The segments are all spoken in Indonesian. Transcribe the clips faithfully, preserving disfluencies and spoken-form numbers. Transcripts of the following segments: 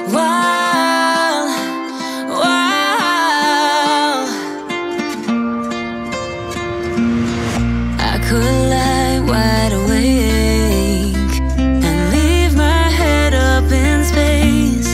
Wow, wow. I could lie wide awake and leave my head up in space.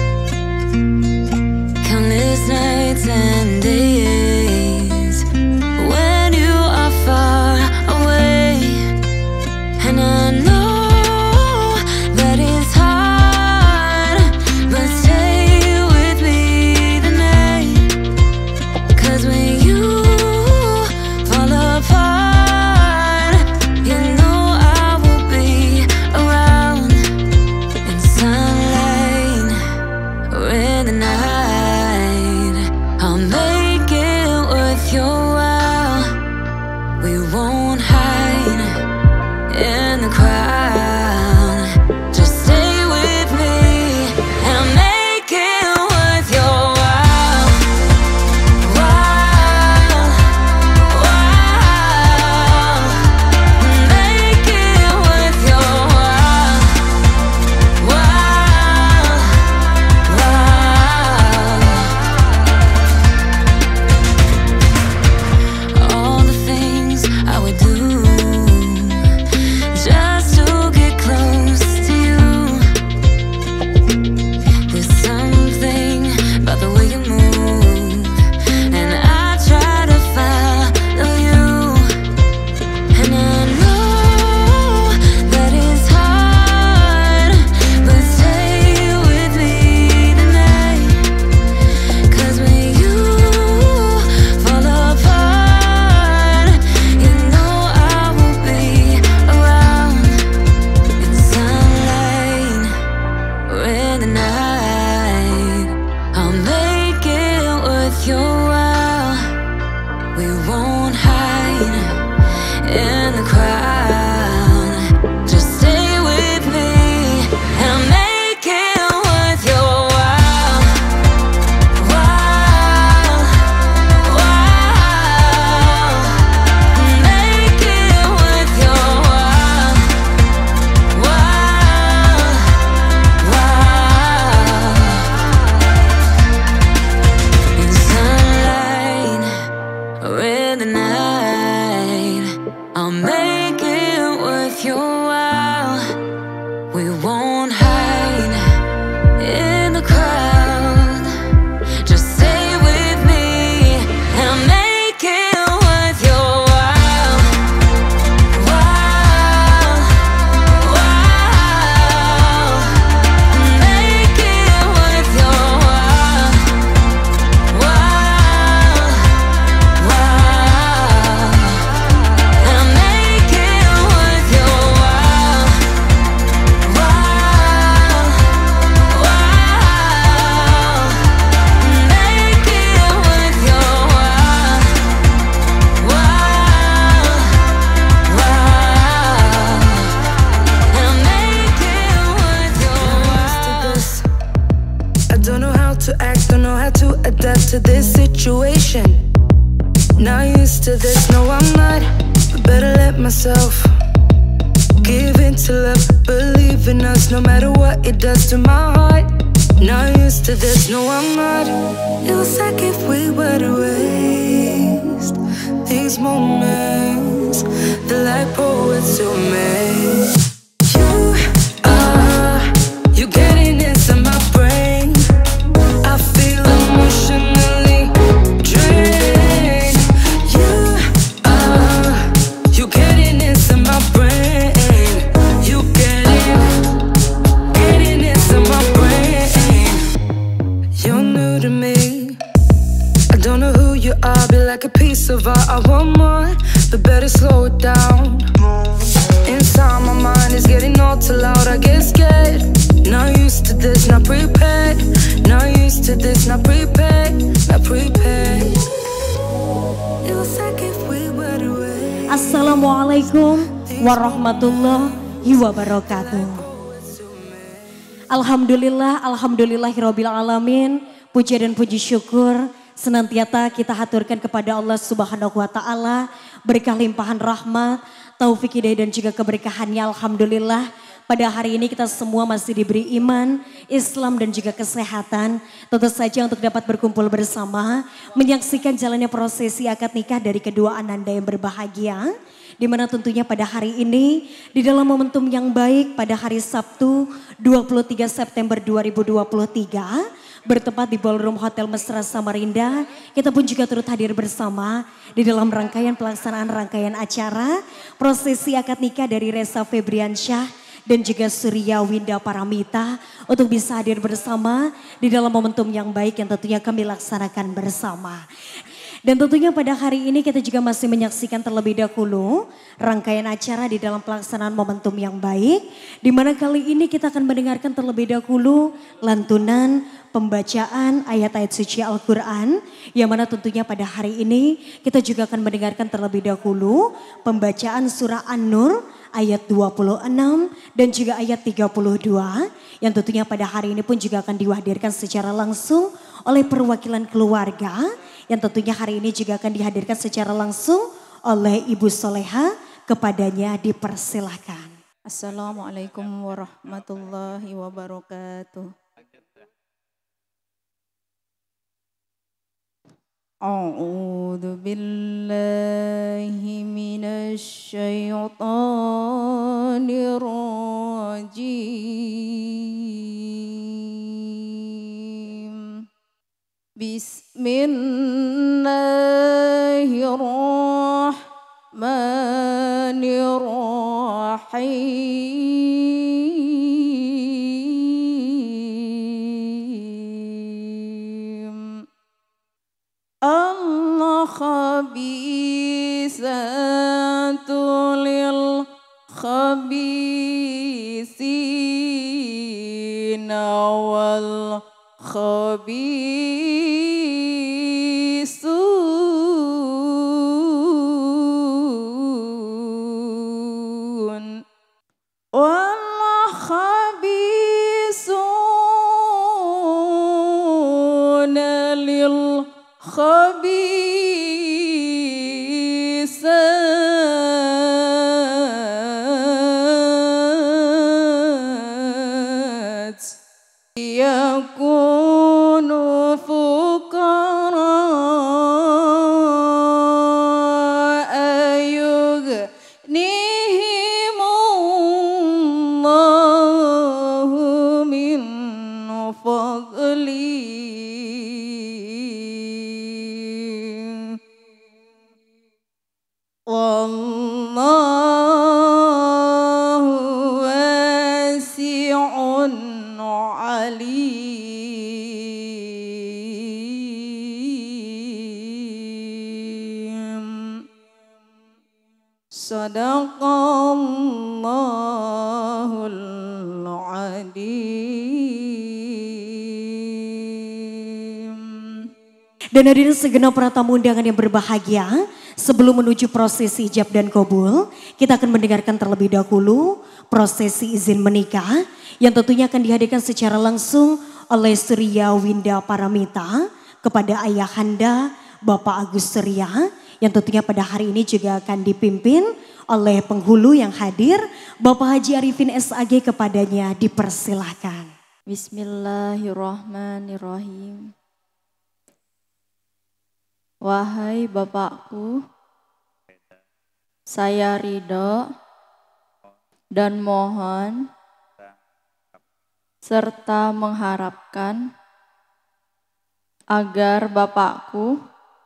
Countless nights and days when you are far away, and I know that it's hard, but stay with me tonight. 'Cause when you fall apart, you know I will be around in sunlight or in the night. I'll make it worth your while. We won't hide in the crowd. Just stay with me and make it worth your while. While, while. Make it worth your while. While, while. All the things I would do just to get close to you. There's something about the way you move, and I try to follow you. And I know that it's hard, but stay with me tonight. 'Cause when you fall apart, you know I will be around in sunlight or in the night. I'll make it worth your while. We won't hide in the crowd. Just stay with me and make it worth your while. While, while. Make it worth your while. While, while. In sunlight or in the night, I'll make it worth your while. We won't hide in the crowd. Just stay with me and make it worth your while. While, while. Make it worth your while. While, while. And make it worth your while. While, while. Make it worth your while. While, while. And make it worth your while. I don't know how to act, don't know how to adapt to this situation. Not used to this, no I'm not, but better let myself give in to love, believe in us no matter what it does to my heart. Not used to this, no I'm not. It was like if we were to waste these moments, the like poets who made. You are, you getting inside my brain. I feel emotionally drained. You are, you getting inside my brain. You getting, getting inside my brain. You're new to me. I don't know who you are, be like a piece of art. I want more, but better slow it down. Inside my mind is getting all too loud, I get scared. Not used to this, not prepared. Not used to this, not prepared. Not prepared. It was like if we were to wait. Assalamualaikum warahmatullahi wabarakatuh. Alhamdulillah, alhamdulillahirabbil alamin. Puja dan puji syukur senantiasa kita haturkan kepada Allah Subhanahu wa taala, berkah limpahan rahmat, taufik hidayah dan juga keberkahannya. Alhamdulillah pada hari ini kita semua masih diberi iman, Islam dan juga kesehatan. Tentu saja untuk dapat berkumpul bersama, menyaksikan jalannya prosesi akad nikah dari kedua ananda yang berbahagia. Di mana tentunya pada hari ini, di dalam momentum yang baik pada hari Sabtu dua puluh tiga September dua ribu dua puluh tiga, bertempat di Ballroom Hotel Mesra Samarinda, kita pun juga turut hadir bersama di dalam rangkaian pelaksanaan rangkaian acara prosesi akad nikah dari Reza Febriansyah dan juga Surya Winda Paramita untuk bisa hadir bersama di dalam momentum yang baik yang tentunya kami laksanakan bersama. Dan tentunya pada hari ini kita juga masih menyaksikan terlebih dahulu rangkaian acara di dalam pelaksanaan momentum yang baik. Di mana kali ini kita akan mendengarkan terlebih dahulu lantunan pembacaan ayat-ayat suci Al-Quran. Yang mana tentunya pada hari ini kita juga akan mendengarkan terlebih dahulu pembacaan surah An-Nur ayat dua puluh enam dan juga ayat tiga puluh dua. Yang tentunya pada hari ini pun juga akan dihadirkan secara langsung oleh perwakilan keluarga. Yang tentunya hari ini juga akan dihadirkan secara langsung oleh Ibu Soleha, kepadanya dipersilahkan. Assalamualaikum warahmatullahi wabarakatuh. A'udzu billahi minasy syaithanir rajim. Bismillahirrahmanirrahim. Al-khabisatu lil khabisina wal khabisun wal khabisuna lil khabisat yakunu fuqara ayughnihimullahu min fadli. Wallahu wasi'un alim. Sadaqallahul adim. Dan hadirin segenap para tamu undangan yang berbahagia, sebelum menuju prosesi ijab dan kabul, kita akan mendengarkan terlebih dahulu prosesi izin menikah yang tentunya akan dihadirkan secara langsung oleh Surya Winda Paramita kepada ayahanda Bapak Agus Surya, yang tentunya pada hari ini juga akan dipimpin oleh penghulu yang hadir Bapak Haji Arifin S A G, kepadanya dipersilahkan. Bismillahirrahmanirrahim. Wahai Bapakku, saya ridho dan mohon serta mengharapkan agar Bapakku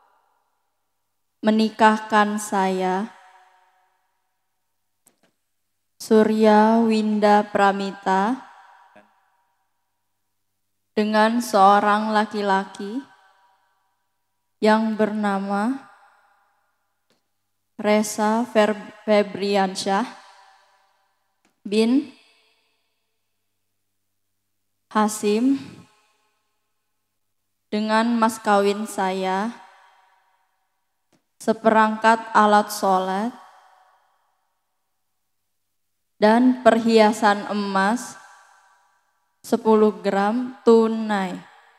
menikahkan saya, Surya Winda Pramita, dengan seorang laki-laki yang bernama Reza Febriansyah bin Hasim, dengan mas kawin saya seperangkat alat sholat dan perhiasan emas sepuluh gram tunai.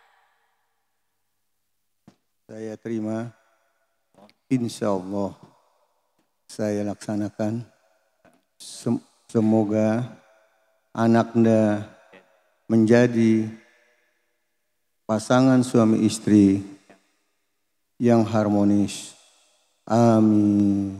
Saya terima, insya Allah saya laksanakan. Semoga anaknya menjadi pasangan suami istri yang harmonis. Amin.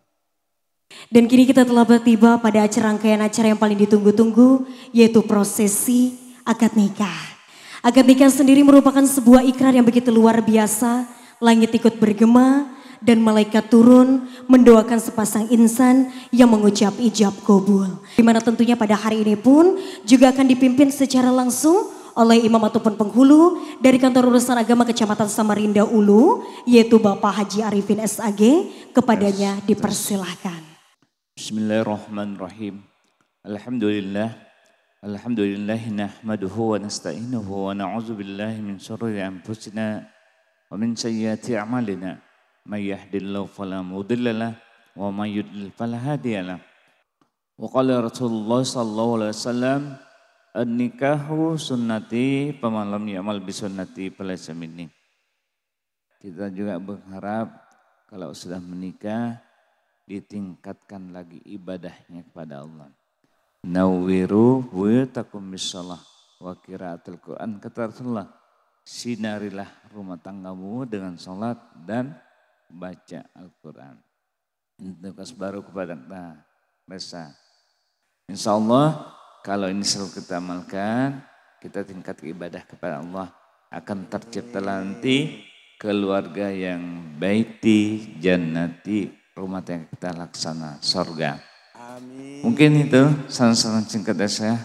Dan kini kita telah tiba pada acara rangkaian acara yang paling ditunggu-tunggu, yaitu prosesi akad nikah. Akad nikah sendiri merupakan sebuah ikrar yang begitu luar biasa. Langit ikut bergema dan malaikat turun mendoakan sepasang insan yang mengucap ijab kabul. Di mana tentunya pada hari ini pun juga akan dipimpin secara langsung oleh imam ataupun penghulu dari Kantor Urusan Agama Kecamatan Samarinda Ulu, yaitu Bapak Haji Arifin S A G. Kepadanya dipersilahkan. Bismillahirrahmanirrahim. Alhamdulillah. Alhamdulillah nahmaduhu wa nasta'inuhu wa na'udzu billahi min syururi anfusina wa min sayyiati a'malina. May yahdihillahu fala mudilla lahu wa may yudlil fala hadiya lahu. Wa qala Rasulullah sallallahu alaihi wasallam, an-nikahu sunnati faman lam ya'mal bi sunnati falaysa minni. Kita juga berharap kalau sudah menikah ditingkatkan lagi ibadahnya kepada Allah. Nawwiru buyutakum bisalah wa qiraatul Quran, kata Rasulullah, sinarilah rumah tanggamu dengan salat dan baca Al-Quran. Untuk baru kepada kita resa. Insya Allah kalau ini selalu kita amalkan, kita tingkat ibadah kepada Allah, akan tercipta nanti keluarga yang baiti jannati, rumah yang kita laksana surga. Amin. Mungkin itu saran-saran singkat dari saya.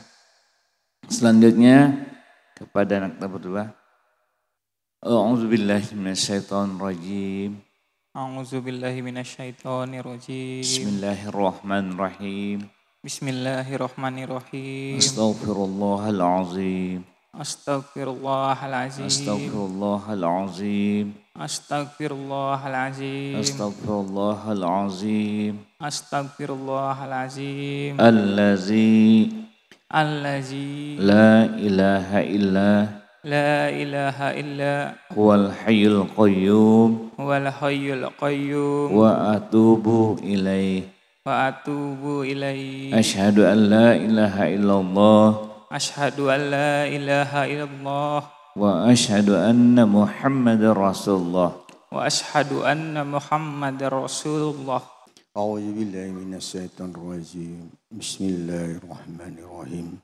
Selanjutnya kepada anak kita berdua. A'udzubillahi minasyaitonirrajim. A'udzubillahi minasyaitonirrajim. Bismillahirrahmanirrahim. Bismillahirrahmanirrahim. Astaghfirullahalazim. Astaghfirullahalazim. Astaghfirullahalazim. Astaghfirullahalazim. Astaghfirullahalazim. Astaghfirullahalazim. Allazi Allazi la ilaha illa la ilaha illa huwal hayyul qayyum huwal hayyul qayyum wa atubu ilaih. wa atubu ilaihi. Asyhadu an la ilaha illallah Asyhadu an la ilaha illallah wa asyhadu anna Muhammadar Rasulullah. wa asyhadu anna Muhammadar Rasulullah. A'udzubillahi minasyaitonirrajim. Bismillahirrahmanirrahim.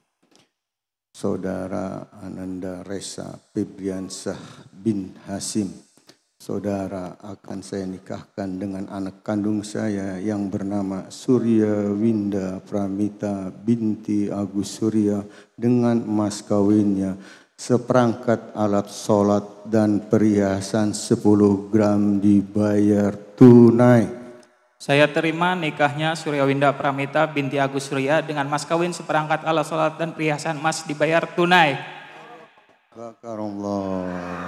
Saudara Ananda Resa Febriansah bin Hasim, saudara akan saya nikahkan dengan anak kandung saya yang bernama Surya Winda Pramita binti Agus Surya dengan mas kawinnya seperangkat alat sholat dan perhiasan sepuluh gram dibayar tunai. Saya terima nikahnya Surya Winda Pramita binti Agus Surya dengan mas kawin seperangkat alat sholat dan perhiasan emas dibayar tunai. Barakallah.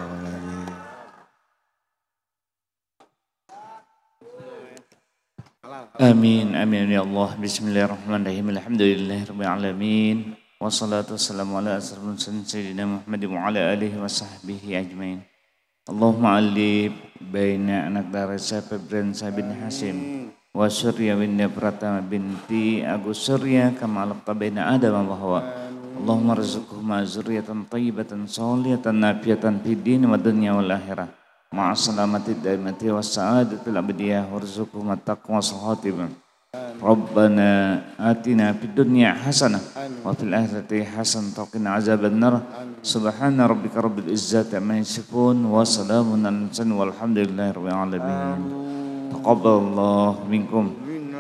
Amin amin ya Allah. Bismillahirrahmanirrahim. Alhamdulillahirabbil alamin. Wassalatu wassalamu ala asrofil mursalin sayyidina Muhammad wa ala alihi wa sahbihi ajmain. Allahumma alif baina anak Resa Febriansah bin Hasim wa Surya Winda Pratama binti Agus Surya kama alaqta baina Adam wa Hawa. Allahumma rizquhuma zurriyatan thayyibatan sholihatan nafiyatan fid din wa dunya wal akhirah ma'a salamati daimati was sa'adatil abadiyah warzuqhuma taqwa sahatibah. Rabbana atina fid dunya hasanah wa fil akhirati hasanah wa qina azabannar. Subhana rabbika rabbil izzati amma yasifun wa salamun alal mursalin walhamdulillahi rabbil alamin. Taqabbalallahu minkum.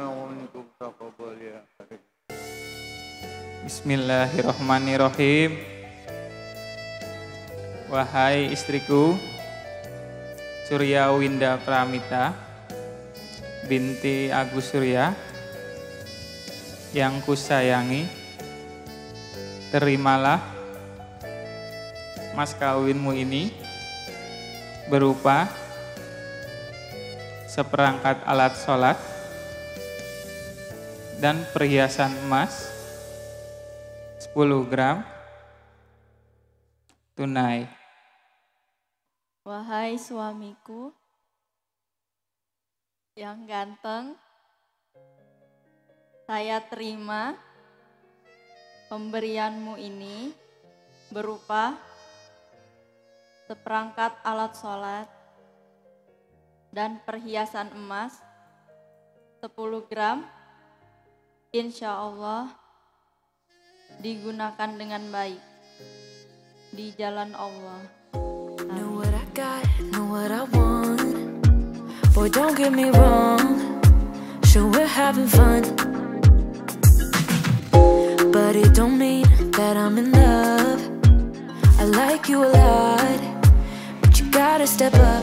Bismillahirrahmanirrahim. Wahai istriku Surya Winda Pramita binti Agus Surya yang kusayangi, terimalah mas kawinmu ini berupa seperangkat alat sholat dan perhiasan emas sepuluh gram tunai. Wahai suamiku yang ganteng, saya terima Pemberianmu ini berupa seperangkat alat sholat dan perhiasan emas sepuluh gram, insya Allah digunakan dengan baik di jalan Allah. Know what I got, know what I want. Boy, don't get me wrong. Sure, we're having fun, but it don't mean that I'm in love. I like you a lot, but you gotta step up.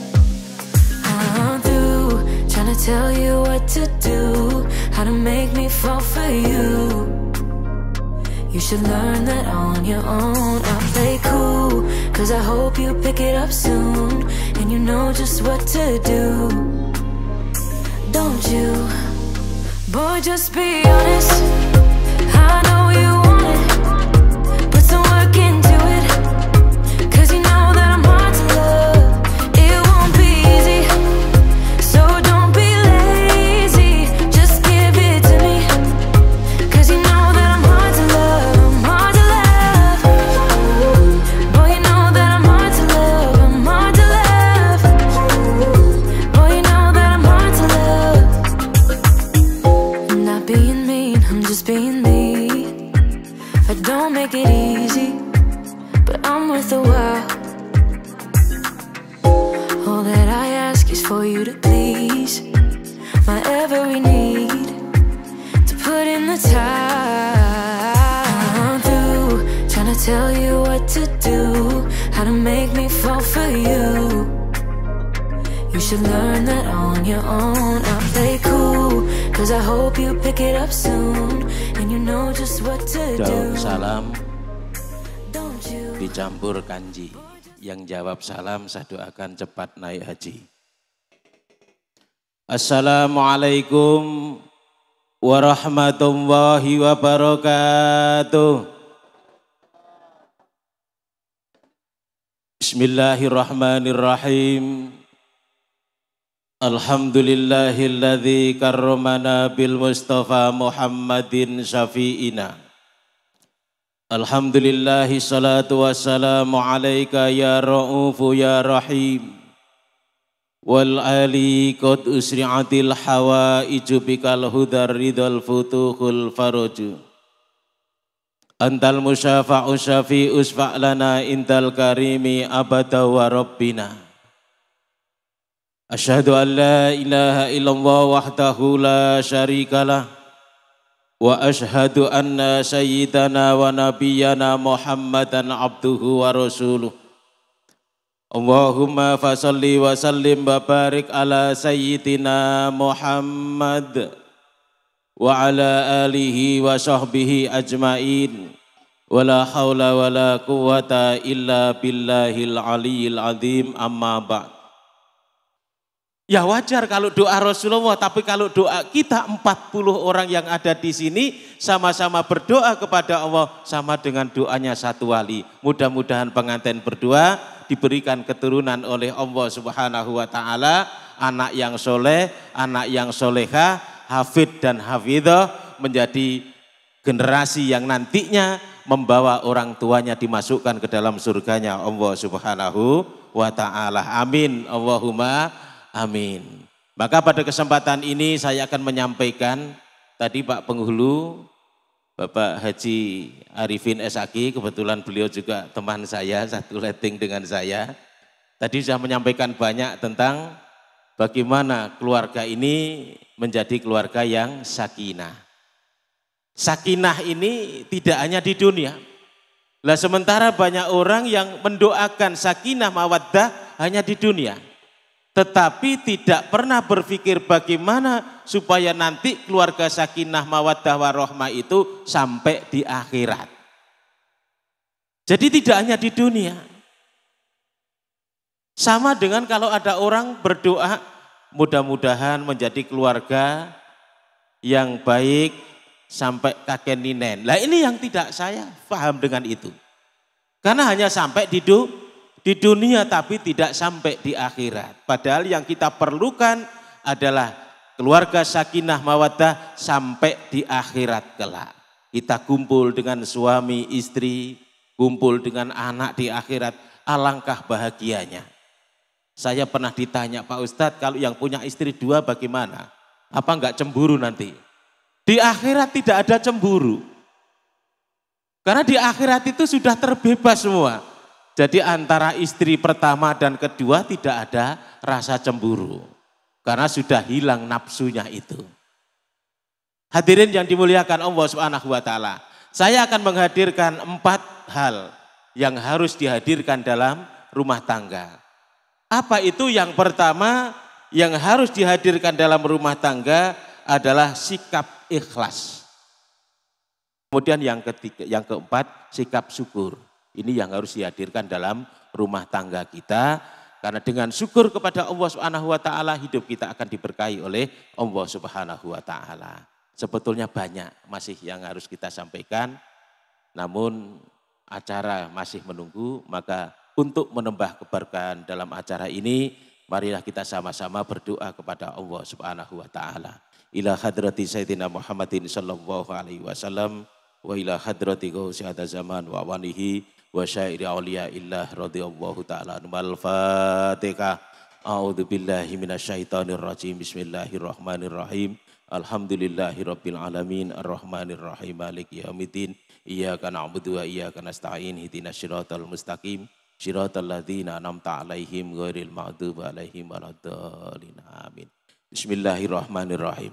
I'm through trying to tell you what to do, how to make me fall for you. You should learn that on your own. I play cool, cause I hope you pick it up soon, and you know just what to do, don't you? Boy, just be honest. I know you want it, put some work into it, cause you know that I'm hard to love. It won't be easy, so don't be lazy. Just give it to me, cause you know that I'm hard to love. I'm hard to love. Boy, you know that I'm hard to love. I'm hard to love. Boy, you know that I'm hard to love. I'm not being mean, I'm just being me. I don't make it easy, but I'm worth a while. All that I ask is for you to please my every need, to put in the time. I'm through trying to tell you what to do, how to make me fall for you. You should learn that on your own. I play cool, cause I hope you pick it up soon, and you know just what to do. Jawab salam Don't you? dicampur kanji. Yang jawab salam saya doakan cepat naik haji. Assalamualaikum warahmatullahi wabarakatuh. Bismillahirrahmanirrahim. Alhamdulillahilladzi karramana bil Mustafa Muhammadin syafi'ina. Alhamdulillahi salatu wassalamu alaika ya ra'ufu ya rahim. Wal ali qad usri'atil hawaiju bikal hudar ridal futuhul faruju. Antal musyafa'u syafi'u usfa'lana intal karimi abada wa rabbina. Asyhadu an la ilaha illallah wahdahu la syarikalah, wa asyhadu anna sayyidana wa nabiyyana Muhammadan abduhu wa rasuluh. Allahumma fasalli wa sallim wa barik ala sayyidina Muhammad wa ala alihi wa sahbihi ajmain. Wa la hawla wa la quwwata illa billahil aliyyil azim, amma ba'd. Ya wajar kalau doa Rasulullah, tapi kalau doa kita empat puluh orang yang ada di sini sama-sama berdoa kepada Allah sama dengan doanya satu wali. Mudah-mudahan pengantin berdoa diberikan keturunan oleh Allah Subhanahu wa taala, anak yang soleh, anak yang soleha, hafid dan hafidhah, menjadi generasi yang nantinya membawa orang tuanya dimasukkan ke dalam surganya Allah Subhanahu wa taala. Amin. Allahumma amin. Maka pada kesempatan ini saya akan menyampaikan, tadi Pak Penghulu, Bapak Haji Arifin S A K, kebetulan beliau juga teman saya, satu letting dengan saya. Tadi sudah menyampaikan banyak tentang bagaimana keluarga ini menjadi keluarga yang sakinah. Sakinah ini tidak hanya di dunia. Lah sementara banyak orang yang mendoakan sakinah mawaddah hanya di dunia. Tetapi tidak pernah berpikir bagaimana supaya nanti keluarga sakinah mawaddah warahmah itu sampai di akhirat. Jadi tidak hanya di dunia. Sama dengan kalau ada orang berdoa mudah-mudahan menjadi keluarga yang baik sampai kakek ninen. Lah ini yang tidak saya paham dengan itu. Karena hanya sampai di dunia. Di dunia tapi tidak sampai di akhirat. Padahal yang kita perlukan adalah keluarga sakinah mawaddah sampai di akhirat kelak. Kita kumpul dengan suami, istri, kumpul dengan anak di akhirat. Alangkah bahagianya. Saya pernah ditanya, Pak Ustadz, kalau yang punya istri dua bagaimana? Apa enggak cemburu nanti? Di akhirat tidak ada cemburu. Karena di akhirat itu sudah terbebas semua. Jadi antara istri pertama dan kedua tidak ada rasa cemburu. Karena sudah hilang nafsunya itu. Hadirin yang dimuliakan Allah Subhanahu wa taala. Saya akan menghadirkan empat hal yang harus dihadirkan dalam rumah tangga. Apa itu? Yang pertama yang harus dihadirkan dalam rumah tangga adalah sikap ikhlas. Kemudian yang ketiga, yang keempat, sikap syukur. Ini yang harus dihadirkan dalam rumah tangga kita. Karena dengan syukur kepada Allah Subhanahu wa taala hidup kita akan diberkahi oleh Allah Subhanahu wa taala. Sebetulnya banyak masih yang harus kita sampaikan. Namun acara masih menunggu, maka untuk menambah keberkahan dalam acara ini, marilah kita sama-sama berdoa kepada Allah Subhanahu wa taala. Ila hadrati Sayyidina Muhammadin sallallahu alaihi wasallam wa ila hadrati Gausi hadza zaman wa walihi wa syairi auliya illah radhiyallahu taala anhum. Fatihah. A'udzu billahi minasyaitonir rajim. Bismillahirrahmanirrahim. Alhamdulillahirabbil alamin arrahmanir rahim maliki yaumiddin. Iyyaka na'budu wa iyyaka nasta'in. Ihdinas siratal mustaqim. Shiratal ladzina an'amta 'alaihim ghairil maghdubi 'alaihim waladdallin. Amin. Bismillahirrahmanirrahim.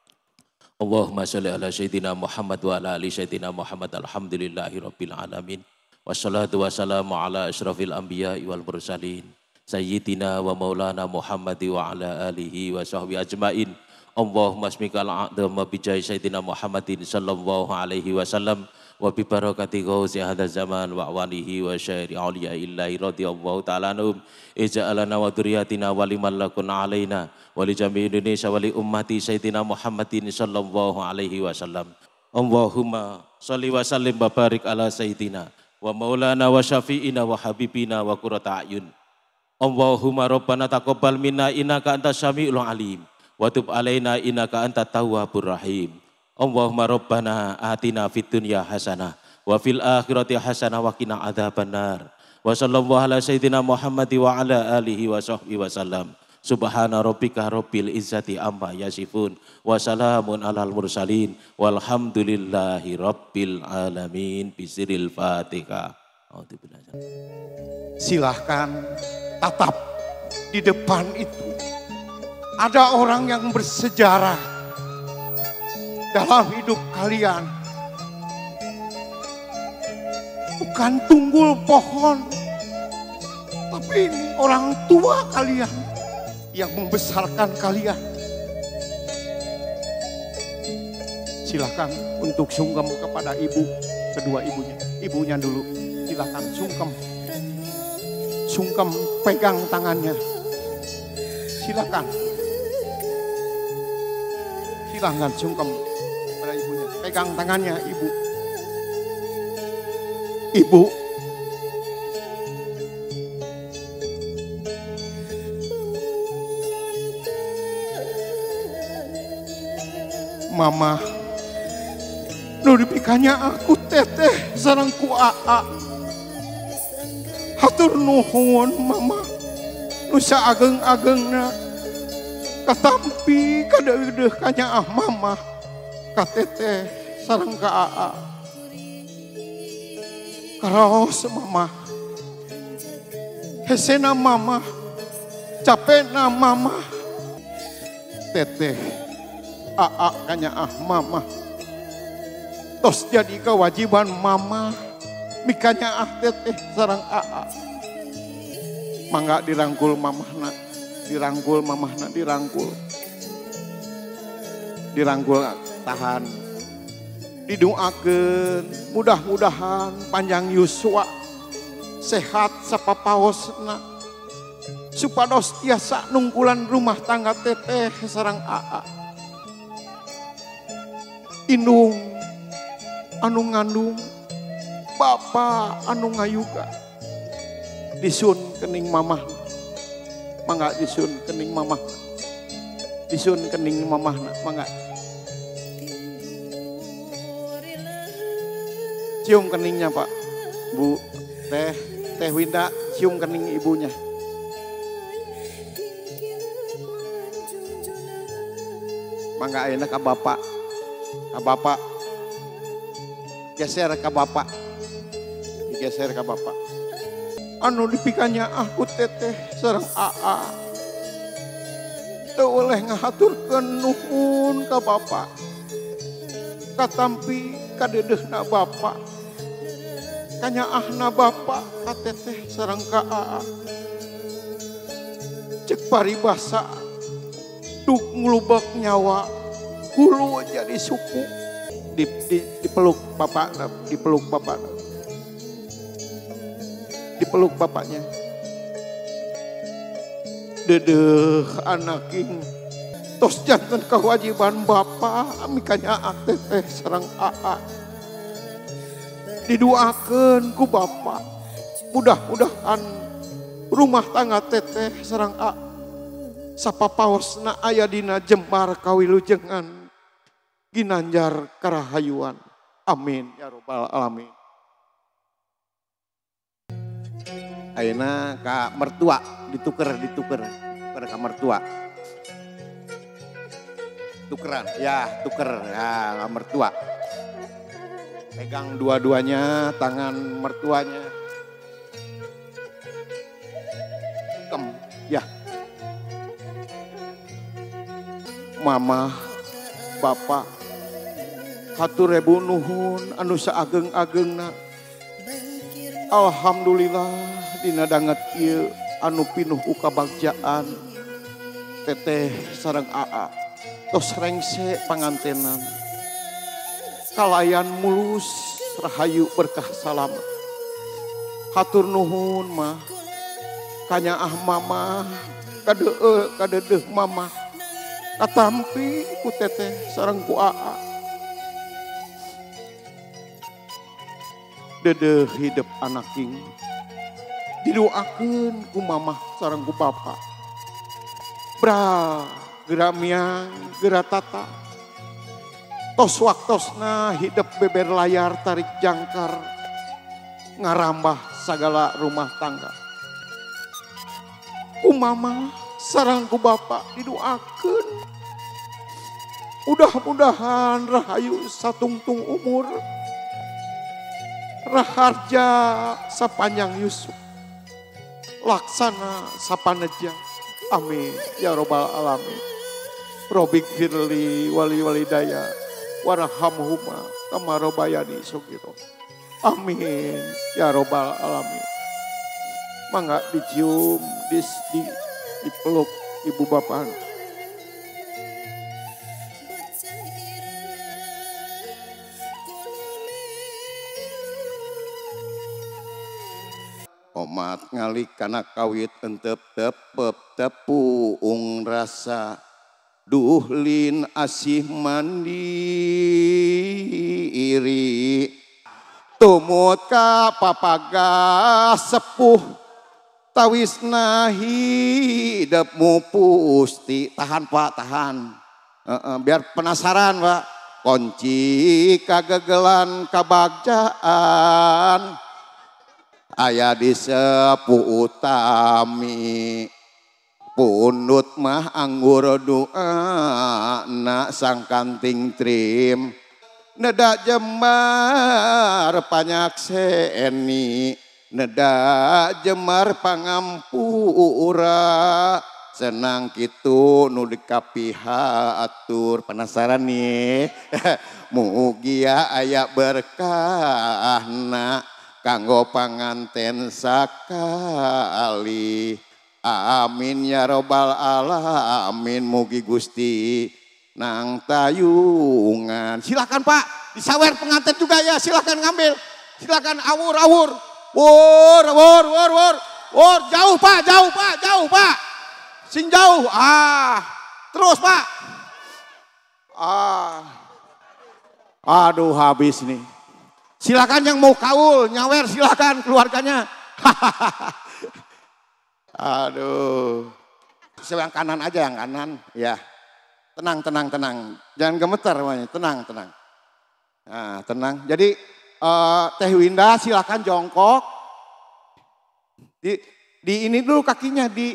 Allahumma shalli ala sayyidina Muhammad wa ala ali sayyidina Muhammad. Alhamdulillahirabbil alamin. Wassalatu wassalamu ala asyrafil anbiya'i wal mursalin. Sayyidina wa maulana Muhammad wa ala alihi wa sahbihi ajmain. Allahumma asmikal a'dama bijai Sayyidina Muhammadin sallallahu alaihi wasallam wa bi barakati ghauzi hadza zaman wa walihi wa syairi auliya illahi radhiyallahu ta'ala anhum. Ija'alana wa dzurriyyatina wa liman lakun alaina wa li jami' Indonesia wa li ummati Sayyidina Muhammadin sallallahu alaihi wasallam. Allahumma shalli wa sallim wa barik ala Sayyidina wa maulana wa syafi'ina wa habibina wa qurrata a'yun. Allahumma rabbana taqabbal minna innaka antas samiul alim. Wa tub alaina innaka antat tawwabur rahim. Allahumma rabbana atina fid dunya hasanah wa fil akhirati hasanah wa qina adzabannar. Wa sallallahu ala sayyidina Muhammad wa ala alihi wa sahbihi wasallam. Subhana rabbika rabbil izzati amma yasifun wa salamun alal mursalin walhamdulillahi rabbil alamin. Bisiril Fatihah. Silahkan tatap di depan itu. Ada orang yang bersejarah dalam hidup kalian. Bukan tunggul pohon, tapi ini orang tua kalian yang membesarkan kalian. Silakan untuk sungkem kepada ibu, kedua ibunya. Ibunya dulu, silakan sungkem. Sungkem pegang tangannya. Silakan. Silakan sungkem pada ibunya. Pegang tangannya ibu. Ibu. Mama. Nu dipikanya aku teteh sareng ku aa. Hatur nuhun mama. Nu saageng-agengna katampi kadeudeuh kanya ah mama ka teteh sareng ka aa. Karaos mama. Hesena mama. Capena mama. Teteh aa kanya ah mama. Tos jadi kewajiban mama mikanya ah teteh sareng aa. Mangga dirangkul mamahna, dirangkul mamahna, dirangkul. Dirangkul tahan. Didoakeun mudah-mudahan panjang yuswa, sehat sapapaosna. Supados tiasa nungkulan rumah tangga teteh sareng aa. Indung anu ngandung, bapa anu ngayuga. Disun kening mamah, mangga disun kening mamah, disun kening mamah, mangga. Cium keningnya Pak. Bu, teh, teh Winda cium kening ibunya. Mangga ayeuna ka bapak. Ka bapak. Geser ka bapak. Digeser ka bapak. Anu dipikanya aku teteh sareng aa. Teu oleh ngahaturkeun nuhun ka bapak. Katampi kadedehna bapak. Kanyaahna bapak ka teteh sareng ka aa. Cek paribasa duk nglubek nyawa hulu jadi suku. Di, di, dipeluk bapak, dipeluk bapak, dipeluk bapaknya. Dedeh anaking tos janten kewajiban bapak amikanya teteh sareng aa. Diduakeun ku bapak. Mudah-mudahan rumah tangga teteh sareng aa sapapaosna aya dina jembar kawilujengan ginanjar karahayuan. Amin ya robbal alamin. Ayeuna ka mertua dituker dituker pada ka mertua. Tukeran ya tuker ya ka mertua. Pegang dua-duanya tangan mertuanya. Kem ya. Mama, bapak, hatur rebu nuhun anu saageng-agengna. Alhamdulillah dina danget ieu anu pinuh ku kabagjaan. Teteh sareng aa tos rengse pangantenan. Kalayan mulus rahayu berkah salamet. Hatur nuhun mah. Kanyaah mama, kadeueuh kadedeuh mama. Katampi ku teteh sareng ku aa. Dedeh hidup anaking didoakeun ku mamah sareng ku bapa. Bra geura miang geura tata. Tos waktosna hidup beber layar tarik jangkar ngarambah sagala rumah tangga. Ku mamah sareng ku bapa didoakeun. Mudah-mudahan rahayu satungtung umur. Raharja sapanjang Yusuf. Laksana sapaneja. Amin ya robbal alamin. Robik firli wali walidaya warhamhuma kama robayani sogiro. Amin ya robbal alamin. Mangga dicium, dis, di, dipeluk ibu bapak. Omat ngalik kana kawit entep tepep tepuung rasa duhlin asih mandiri tumut ka papaga sepuh tawisna hidupmu pusti. Tahan Pak, tahan. E -e, biar penasaran Pak. Kunci kagegelan kabagjaan aya di sepuh utami. Pundut mah anggur doa na sang kanting trim. Neda jemar panyak seni. Neda jemar pangampura. Senang kitu nu dikapiha atur. Penasaran nih. Mugia aya berkahna kanggo panganten sakali. Amin ya robbal alamin. Mugi Gusti nang tayungan. Silakan Pak, disawer pengantin juga ya. Silakan ngambil. Silakan awur awur. Wur wur wur wur. Wur jauh Pak, jauh Pak, jauh Pak. Sing jauh. Ah. Terus Pak. Ah. Aduh habis nih. Silakan yang mau kaul, nyawer silakan keluarganya. Aduh. Yang kanan aja, yang kanan. Ya. Tenang, tenang, tenang. Jangan gemeter, tenang, tenang. Nah, tenang. Jadi Uh, Teh Winda silakan jongkok. Di, di ini dulu kakinya, di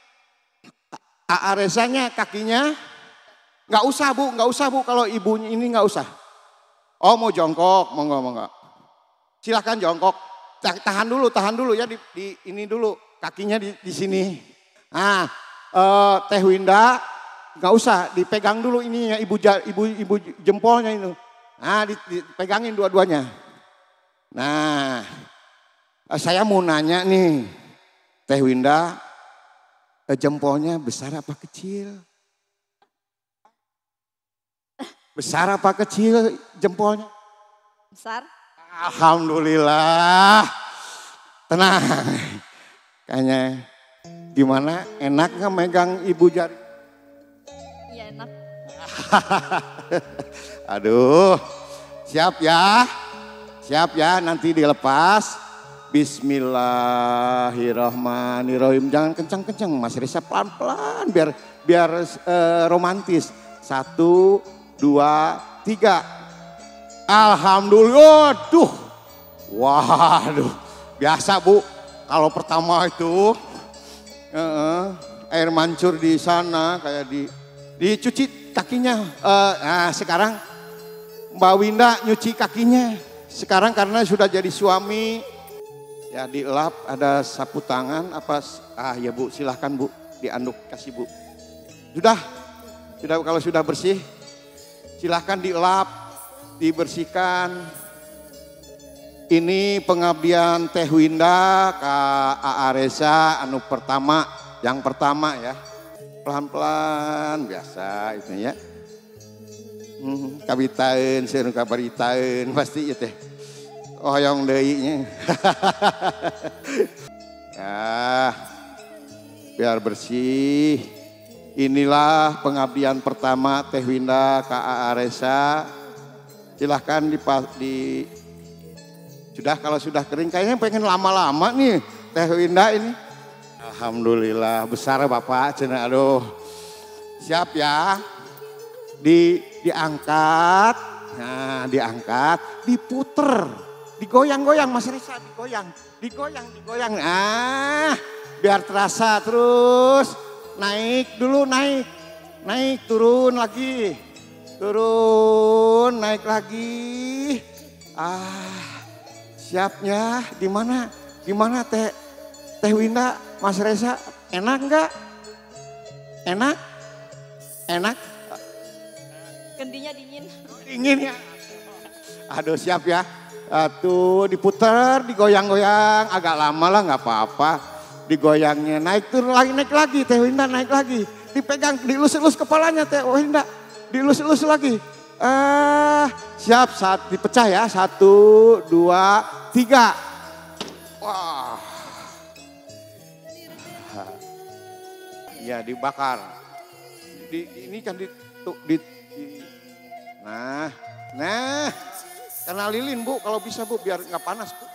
Aresanya kakinya. Nggak usah bu, nggak usah bu, kalau ibunya ini nggak usah. Oh mau jongkok, monggo monggo. Silakan jongkok. Tahan dulu, tahan dulu ya di, di ini dulu kakinya di, di sini. Ah, uh, Teh Winda nggak usah dipegang dulu ininya ibu ibu ibu jempolnya itu. Nah dipegangin dua-duanya. Nah, saya mau nanya nih, Teh Winda, jempolnya besar apa kecil? Besar apa kecil jempolnya? Besar. Alhamdulillah. Tenang. Kayaknya gimana? Enak nggak megang ibu jari? Iya enak. Aduh, siap ya? Siap ya, nanti dilepas. Bismillahirrahmanirrahim. Jangan kencang-kencang, Mas Risa, pelan-pelan biar biar uh, romantis. Satu, dua, tiga. Alhamdulillah. Duh. Waduh. Biasa Bu, kalau pertama itu uh, air mancur di sana kayak di dicuci kakinya. Uh, nah sekarang Mbak Winda nyuci kakinya. Sekarang karena sudah jadi suami, ya dielap, ada sapu tangan apa? Ah ya Bu, silahkan Bu, dianduk kasih Bu. Sudah, sudah kalau sudah bersih, silahkan dielap, dibersihkan. Ini pengabdian Teh Winda ke A A Reza anu pertama, yang pertama ya. Pelan-pelan biasa itu ya. Hmm, kabitaeun seueur kabaritaeun pasti ieu teh. Hoyong deui nya. Ya. Biar bersih. Inilah pengabdian pertama Teh Winda ke A A Reza. Silahkan di, di sudah kalau sudah kering kayaknya pengen lama-lama nih Teh Winda ini. Alhamdulillah besar Bapak cenah aduh. Siap ya. Di diangkat. Nah, diangkat, diputer, digoyang-goyang Mas Risa, digoyang, digoyang, digoyang. Ah, biar terasa terus. Naik dulu, naik. Naik, turun lagi. Turun, naik lagi. Ah, siapnya di mana? Di mana Teh Teh Winda, Mas Reza? Enak enggak? Enak? Enak? Kendinya dingin. Dingin ya? Aduh siap ya. Tuh diputer, digoyang-goyang. Agak lama lah nggak apa-apa. Digoyangnya naik turun lagi, naik lagi. Teh Winda naik lagi. Dipegang, dilus-lus kepalanya Teh Winda. Dilus-lus lagi. Ah, siap saat dipecah ya. Satu, dua, tiga. Wah. Ya dibakar. Di, ini kan di, di, di nah, nah. Kena lilin Bu, kalau bisa Bu, biar nggak panas Bu.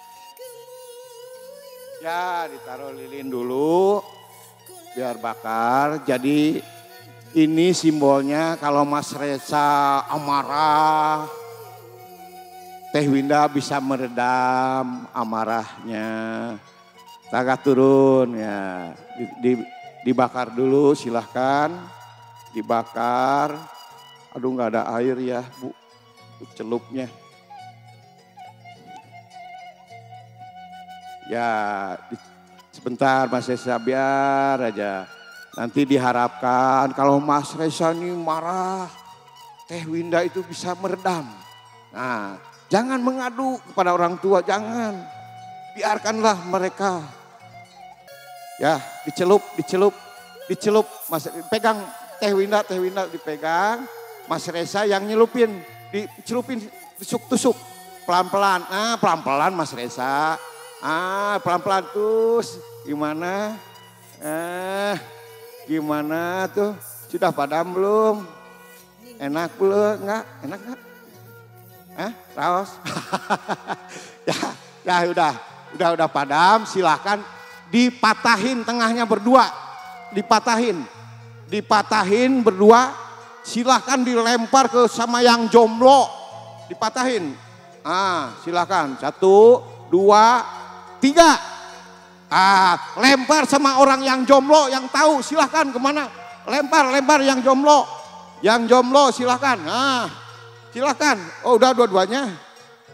Ya ditaruh lilin dulu, biar bakar. Jadi ini simbolnya kalau Mas Reza amarah, Teh Winda bisa meredam amarahnya. Agak turun ya, di, di, dibakar dulu silahkan, dibakar. Aduh nggak ada air ya Bu, celupnya. Ya sebentar Mas Reza biar aja. Nanti diharapkan kalau Mas Reza ini marah, Teh Winda itu bisa meredam. Nah jangan mengadu kepada orang tua, jangan. Biarkanlah mereka. Ya dicelup, dicelup, dicelup. Mas pegang Teh Winda, Teh Winda dipegang. Mas Reza yang nyelupin, dicelupin, tusuk-tusuk. Pelan-pelan, ah pelan-pelan Mas Reza. Ah pelan-pelan terus, gimana? Eh, gimana tuh? Sudah padam belum? Enak belum? Enggak? Enak enggak? Eh, raos? ya, ya udah, udah udah padam. Silahkan dipatahin tengahnya berdua, dipatahin, dipatahin berdua. Silahkan dilempar ke sama yang jomblo, dipatahin. Ah, silakan. Satu, dua, tiga. Ah, lempar sama orang yang jomblo yang tahu. Silakan kemana? Lempar, lempar yang jomblo. Yang jomblo silakan. Ah, silakan. Oh, udah dua-duanya.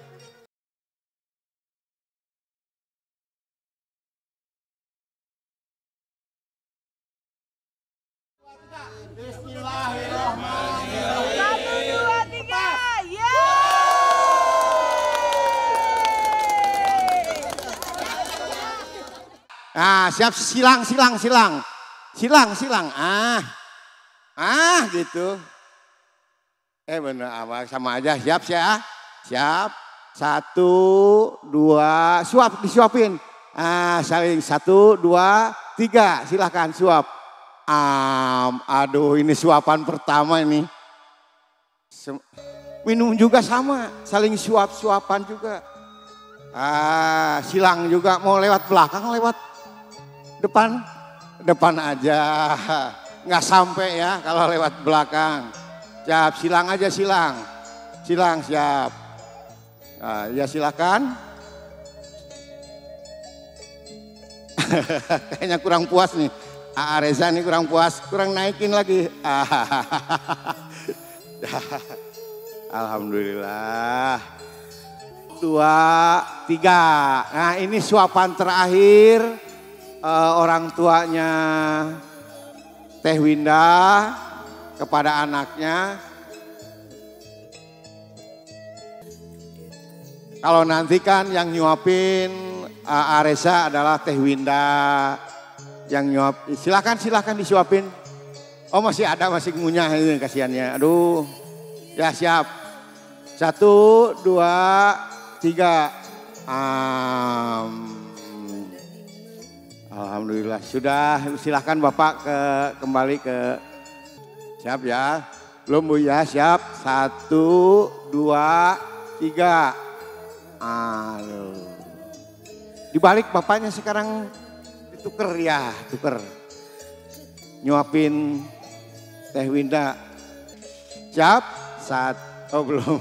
Nah, siap silang, silang, silang. Silang, silang. Ah. Ah, gitu. Eh bener, apa sama aja. Siap, siap. Siap. Satu, dua, suap, disuapin. Ah, saling satu, dua, tiga. Silahkan suap. Um, aduh, ini suapan pertama ini. Sem minum juga sama, saling suap-suapan juga. Ah, silang juga mau lewat belakang, lewat depan, depan aja, nggak sampai ya kalau lewat belakang. Siap, silang aja silang, silang siap. Nah, ya silakan. Kayaknya kurang puas nih, A A Reza nih kurang puas, kurang naikin lagi. Alhamdulillah. Dua, tiga. Nah ini suapan terakhir. Uh, orang tuanya Teh Winda kepada anaknya. Kalau nanti kan yang nyuapin uh, Aresa adalah Teh Winda. Yang nyuap, silakan silakan disuapin. Oh masih ada, masih ngunyah ini kasihannya. Aduh, ya siap. Satu, dua, tiga. Um, Alhamdulillah sudah, silakan Bapak ke kembali ke siap ya, belum Bu ya, siap satu dua tiga, aduh, dibalik Bapaknya sekarang dituker ya, tuker, nyuapin Teh Winda, siap saat oh belum,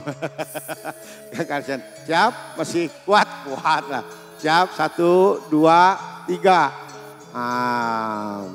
siap masih kuat kuat lah, siap satu dua tiga. Um,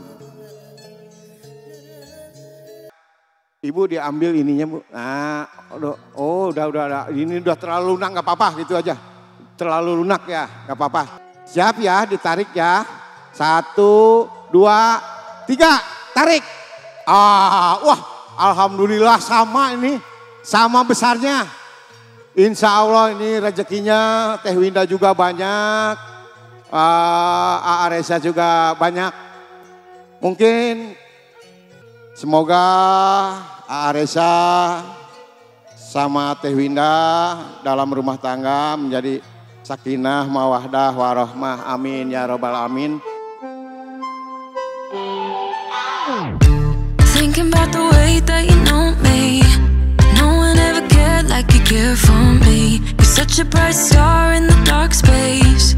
Ibu diambil ininya Bu. Nah, oh udah udah, udah. Ini udah terlalu lunak nggak apa-apa gitu aja. Terlalu lunak ya nggak apa-apa. Siap ya ditarik ya. Satu, dua, tiga, tarik. Ah, wah, alhamdulillah sama ini, sama besarnya. Insya Allah ini rezekinya Teh Winda juga banyak. Uh, A A Reza juga banyak. Mungkin semoga A A Reza sama Teh Winda dalam rumah tangga menjadi sakinah, mawaddah, warahmah. Amin ya robbal alamin. Thinking about the way that you know me. No one ever cared like you care for me. You're such a bright star in the dark space.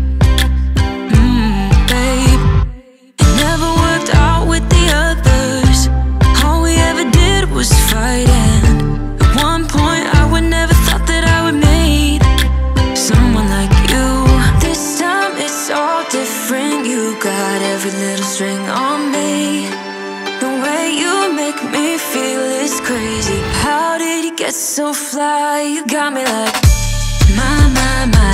Never worked out with the others. All we ever did was fight, and at one point I would never thought that I would meet someone like you. This time it's all different. You got every little string on me. The way you make me feel is crazy. How did you get so fly? You got me like my, my, my.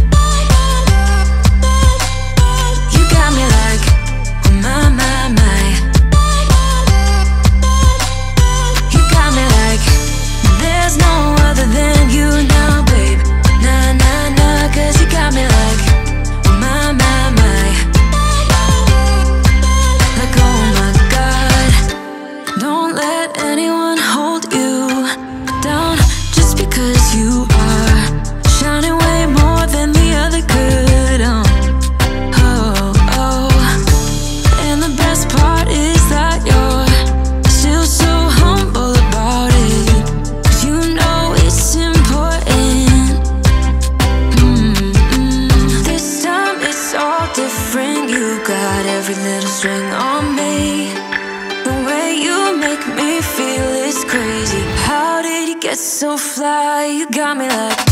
You got me like my, my, my. You got me like there's no other than you now, babe. Nah, nah, nah, cause you got me like my, my, my. Like oh my God. Don't let anyone hold you down just because you are shining way more than the other could. Oh, oh, oh. And the best part is that you're still so humble about it. 'Cause you know it's important. Mm-mm. This time it's all different. You got every little string on me. The way you make me feel is crazy. How did you get so fly? You got me like